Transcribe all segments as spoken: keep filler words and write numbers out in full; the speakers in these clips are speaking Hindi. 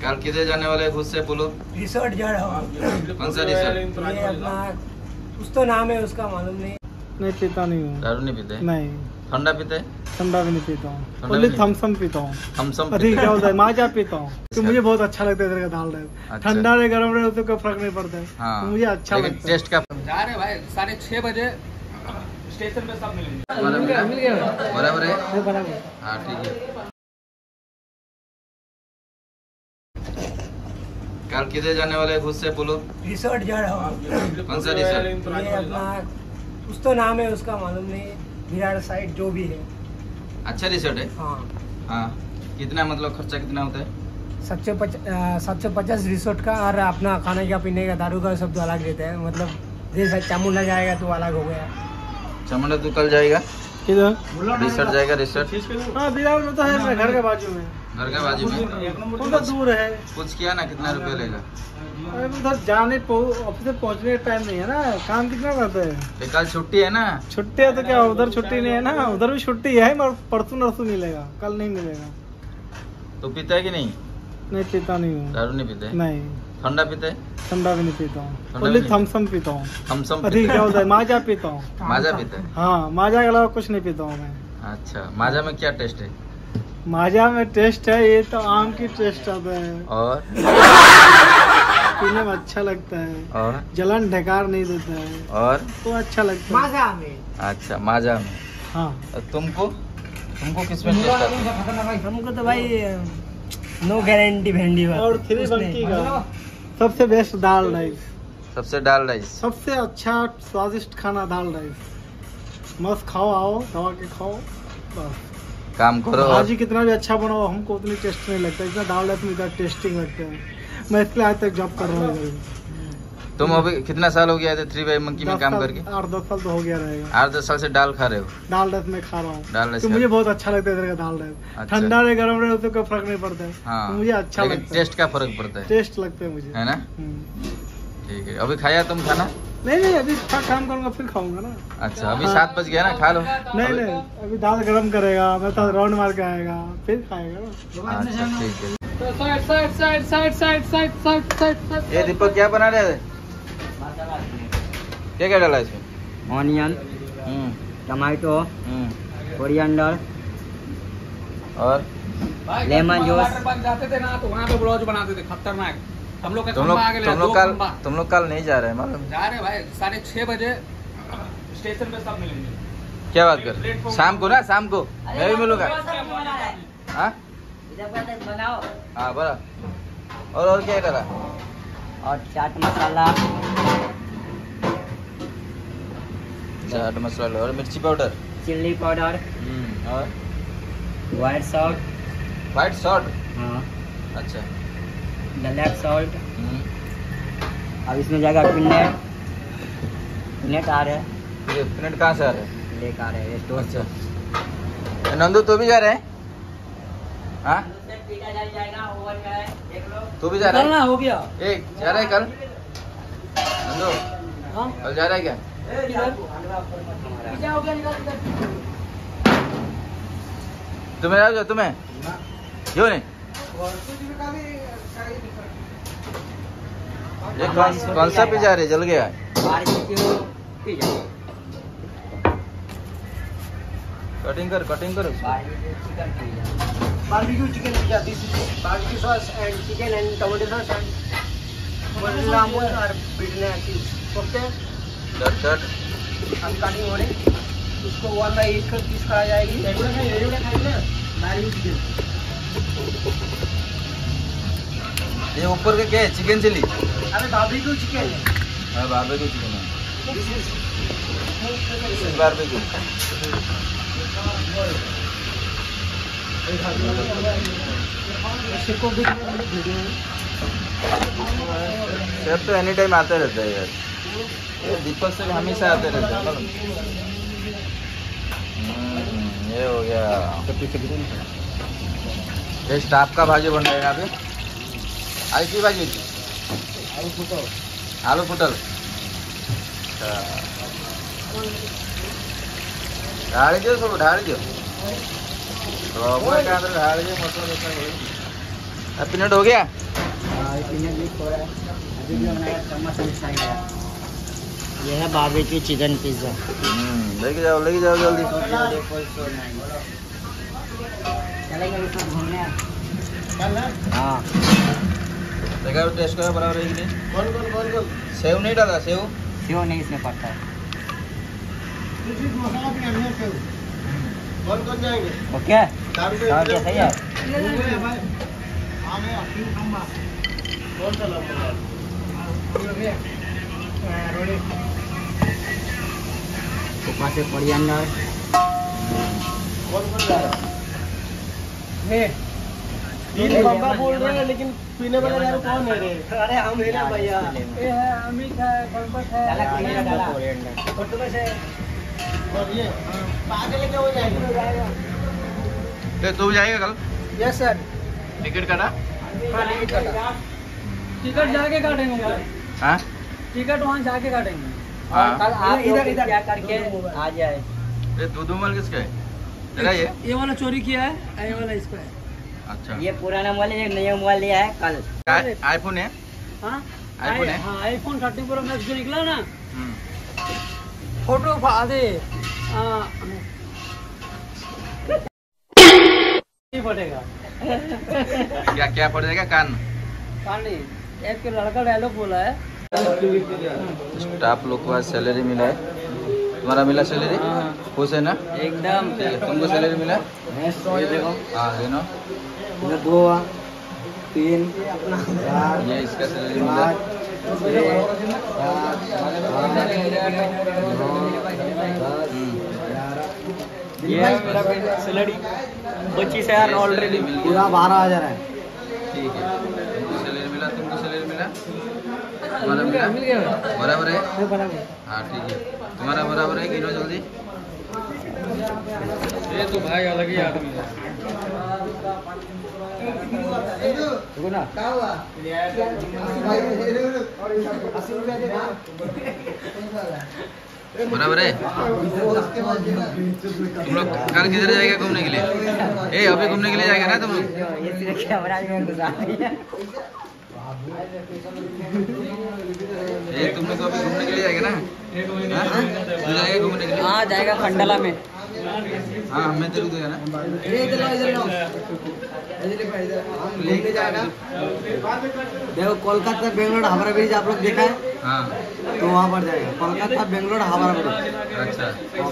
कल किधर जाने वाले खुद से बोलो। रिसोर्ट जा रहा हूँ। कौन सा रिसोर्ट? ये अपना कुछ तो नाम है उसका, मालूम नहीं। नहीं पीता नहीं हूँ। दारू नहीं पीते? नहीं। ठंडा पीते? ठंडा भी नहीं पीता हूँ, ओनली थम्सअप पीता हूँ। थम्सअप अधिक क्या होता है, माजा पीता हूँ तो मुझे बहुत अच्छा लगता है इधर का दाल राइस। ठंडा रहे गर्म रहे उससे कोई फर्क नहीं पड़ता है। हाँ। मुझे अच्छा लगता है। टेस्ट का जा रहे भाई साढ़े छह बजे स्टेशन पे सब मिलेंगे। मिल गया बराबर है। बराबर। हाँ ठीक है। कल किधर जाने वाले खुद से बोलो। रिसोर्ट जा रहा हूँ। कौन सा रिसोर्ट? ये अपना कुछ तो नाम है उसका, मालूम नहीं। विरार साइड जो भी है। अच्छा रिसोर्ट है। हाँ हाँ। कितना मतलब खर्चा कितना होता है? सात सौ पचास सात सौ पचास रिसोर्ट का, और अपना खाने का पीने का दारू का सब तो अलग रहता है। मतलब जैसे चामुंडा जाएगा तो अलग हो गया। चामुंडा तू कल जाएगा किधर? रिसोर्ट जाएगा रिसोर्ट? हाँ विरार में तो है, मेरे घर के बाजू में। घर के बाजू में? थोड़ा दूर है। कुछ किया ना, कितना रुपया लेगा? अरे उधर जाने ऑफिस से पहुँचने का टाइम नहीं है ना, काम कितना रहता है। कल छुट्टी है ना? छुट्टी है तो क्या उधर छुट्टी नहीं है ना? उधर भी छुट्टी है मगर परसों नरसों मिलेगा, कल नहीं मिलेगा। तो पीता है कि नहीं? नहीं पीता नहीं हूँ। दारू नहीं पीते? नहीं। ठंडा पीते? ठंडा भी नहीं पीता हूँ, ओनली थम्सअप पीता हूँ। थम्सअप? अधिक क्या होता है, माजा पीता हूँ। माजा पीते हैं? हाँ, माजा के अलावा कुछ नहीं पीता हूँ मैं। अच्छा, माजा में क्या टेस्ट है? माजा में टेस्ट है ये तो आम की टेस्ट आता है, और पीने में अच्छा लगता है, और जलन ढकार नहीं देता है, और तो अच्छा लगता है माजा में। अच्छा, माजा में। हाँ। और तुमको तुमको किसमें टेस्ट आता है? हमको तो भाई नो गारंटी भिंडी। और थ्री बंकी का सबसे बेस्ट दाल राइस। सबसे दाल राइस? सबसे अच्छा स्वादिष्ट खाना दाल राइस। मस्त खाओ, आओ दवा के खाओ बस। काम करो। भाजी कितना भी अच्छा बनाओ हमको उतनी टेस्ट नहीं लगता, इतना दाल राइस में इतना टेस्टिंग लगता है। मैं इसलिए आज तक जॉब कर रहा हूँ। तुम अभी कितना साल हो गया थे थ्री बाई मंकी में काम करके? आठ दस साल तो हो गया रहेगा। आठ दस साल से दाल खा रहे हो? दाल राइस में खा रहा हूँ। दाल राइस तो मुझे बहुत अच्छा लगता है इधर का दाल राइस। अच्छा। ठंडा रहे गर्म रहे उससे कोई फर्क नहीं पड़ता है। हाँ। तो मुझे अच्छा लगता है। टेस्ट का फर्क पड़ता है? टेस्ट लगता है मुझे, है ना? ठीक है। अभी खाया तुम खाना? नहीं नहीं, अभी काम करूंगा फिर खाऊंगा ना। अच्छा, अभी सात बज गया ना, खा लो। नहीं नहीं, अभी दाल गरम करेगा, मैं तो राउंड मार के आएगा फिर खाएगा ना। अच्छा ठीक है। Side side side side side side side side. ये दीपक क्या बना रहे थे? क्या क्या डाला इसमें? ऑनियन, टमाटो, कोरिएंडर और लेमन जूस। जाते थे ना तो वहाँ पे ब्लाउज बनाते थे खतरनाक। हम लोग का तुम लोग खंबा आ गया, तुम लोग दो कल खंबा। तुम लोग कल नहीं जा रहे हैं मालूम? जा रहे भाई साढ़े छह बजे स्टेशन पे सब मिलेंगे। क्या बात कर? शाम को ना, शाम को मैं भी मिलूंगा। हाँ हाँ बड़ा। और और क्या डाला? और चाट मसाला, चाट मसाला और मिर्ची पाउडर, चिल्ली पाउडर और व्हाइट सॉल्ट। White salt? हाँ, अच्छा। Black salt. अब इसमें जाएगा पिनेट। पिनेट आ रहे हैं। ये पिनेट कहाँ से आ रहे हैं? लेकर आ रहे हैं स्टोर से। अच्छा। नंदू तो भी जा रहे हैं? हाँ, तू भी जा रहा है? हो गया। एक जा रहा है कल नंदू? हाँ? कल जा रहा है क्या? क्या हो गया? तुम्हें आ जाओ, तुम्हें क्यों नहीं? ये कौन कौन सा पिज्जा रे, जल गया? कटिंग कर कटिंग कर उसको। Barbecue chicken pizza, this is barbecue sauce and chicken and tomato sauce and mozzarella और बिटनेस चीज। ओके, डट डट। हम कटिंग हो रही, उसको वन बाई एट कर पीस करा जाएगी। Barbecue chicken. ये ऊपर के क्या है? Chicken chilli? अरे बारबेक्यू चिकन है। हाँ, बारबेक्यू चिकन है। This is barbecue. शेफ तो एनी टाइम आते रहता है यार, ये दीपक से हमेशा आते रहते हैं मालूम? ये हो गया। ये स्टाफ का भाजी बन रहा है यहाँ पे। आज की भाजी थी? आलू पुटल। आलू पुटल। ढाड़ी दो, सब ढाड़ी दो। तो अपने क्या ढाड़ी दो, मतलब अब पीनट हो गया? ये है बारबेक्यू चिकन पिज्जा। लेके जाओ लेके जाओ जल्दी। हाँ देखा टेस्ट करो बराबर है कि नहीं। कौन कौन कौन कौन सेव नहीं डाला? सेव सेव नहीं इसमें पड़ता है। कौन कौन जाएंगे? ओके ओके सही है। कौन सा लगा? ऊपर से कोरिएंडर। कौन कौन जा रहा है? ये पापा बोल रहे हैं लेकिन पीने वाले यार कौन है रे? अरे हम है ना भैया। ये है अमित है, पंकज है, डाला कोरिएंडर। फोटोस है और ये आगे लेके हो जाएगा। तो तू जाएगा कल? Yes sir. टिकट काटा? हाँ टिकट काटा। टिकट जाके काटेंगे। हाँ टिकट वहाँ जाके काटेंगे। हाँ। कल आप इधर इधर क्या करके आ जाए। ये दूध मोबाइल किसका है? तेरा ये? ये वाला चोरी किया है, ये वाला इसका है। अच्छा ये पुराना मोबाइल है, नया मोबाइल लिया है कल। आ- आईफोन है? हाँ आईफोन है? हाँ आईफोन थर्टीन प्रो मैक्स जो निकला ना, हम्म। फोटो दे पड़ेगा। क्या क्या पड़ जाएगा? कान कानी एक लड़का डायलॉग बोला है। स्टाफ लोग को आज सैलरी मिला है। तुम्हारा मिला सैलरी? खुश है ना? एकदम ठीक है, तुमको सैलरी मिला? ये देखो हाँ देनो। इधर दो तीन चार ये इसका सैलरी मिला। ये मेरा सैलरी पच्चीस हजार ऑलरेडी मिल गया। पूरा बारह हजार है। ठीक है, तुमको सैलरी मिला, तुमको सैलरी मिला, तुम्हारा मिला बराबर है? हाँ ठीक है, तुम्हारा बराबर है। गिनो जल्दी। ये तो भाई अलग ही आदमी है। बराबर है। तुम लोग कल किधर जाएगा घूमने के लिए? ए अभी घूमने के लिए जाएगा ना तुम लोग? ये तुम लोग अभी घूमने के लिए जाएगा ना? हाँ? तू जाएगा घूमने के लिए? हाँ जाएगा खंडला में। हाँ हमें जरूर देगा ना। लेके जाएगा। देखो कोलकाता बेंगलोर हावड़ा ब्रिज आप लोग देखा है? हाँ तो वहाँ पर जाएगा। कोलकाता बेंगलोर हावड़ा ब्रिज। अच्छा।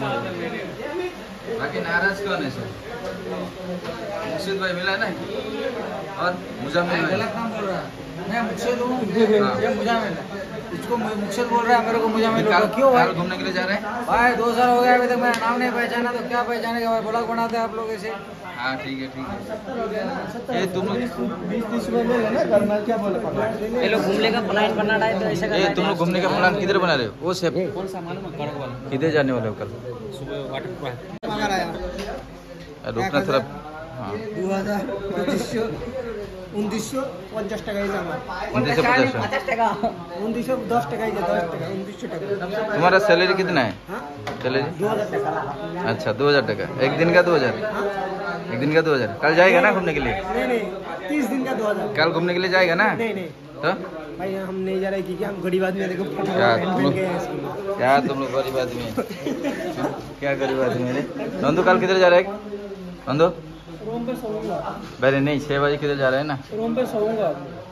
बाकी नाराज कौन है सर? मुर्शिद भाई मिला ना? और मुजामिल भाई? मैं मुझसे हूँ, हाँ। ये मुजामिल है। इसको मुझसे बोल रहा है, मेरे को मुजामिल कल क्यों कल घूमने के लिए जा रहे हैं? भाई दो साल हो गया अभी तक मेरा नाम नहीं पहचाना, तो क्या पहचानेगा भाई? ब्लॉग बनाते हैं आप लोग ऐसे। हाँ ठीक है ठीक है। ये तुम लोग बीस तीस रुपए ले लेना, करना क्या बोले? ये लोग घूमने का प्लान बना रहा है तो ऐसा ये तुम लोग घूमने का प्लान किधर बना रहे हो? वो से कौन सा मालूम है? कड़क वाला किधर जाने वाले हो कल? सुबह वाटर पार्क। रुकना थोड़ा। हाँ दो हजार पच्चीसशो उन्नीसशो पचास টাকাই জানা उनतीस सौ पचास। पचास टका उन्नीसशो दस টাকাই दस টাকা उन्नीसशो টাকা। तुम्हारा सैलरी कितना है? हाँ सैलरी दो हजार টাকা। अच्छा दो हजार टका एक दिन का? दो हजार एक दिन का दो हजार कल जाएगा ना घूमने के लिए? नहीं नहीं तीस दिन का दो हजार। कल घूमने के लिए जाएगा ना? नहीं नहीं तो भाई हम नहीं जा रहे क्योंकि हम गरीब आदमी है। देखो फोटो क्या पहन तुम पहन लोग के हैं। क्या तुम लोग गरीब आदमी है? क्या गरीब आदमी है? नंदू कल किधर जा रहा है? नंदू रूम पे सोऊंगा। पहले नहीं छह बजे किधर जा रहे हैं ना? रूम पे सोऊंगा।